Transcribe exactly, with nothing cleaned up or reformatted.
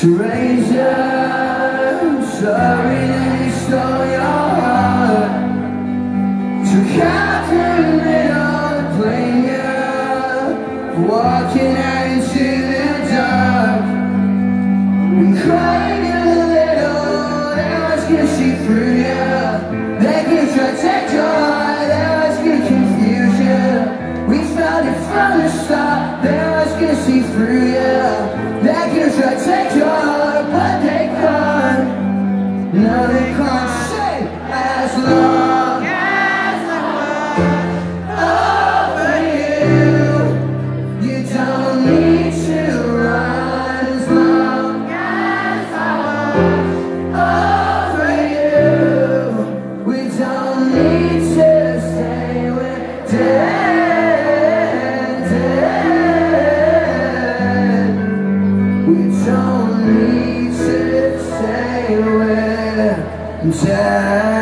Stranger, I'm sorry that you stole your heart. Took out the middle of the plane, girl, walking out into the dark. And crying a little, they was gonna see through you. They can protect your heart, they was gonna confuse you. We found it from the start, they was gonna see through you. They can protect your heart, but they can't. No, they can't save as long as I want over you. You don't need to run as long as I want over you. We don't need to stay with dead, dead. We don't need to stay with dead.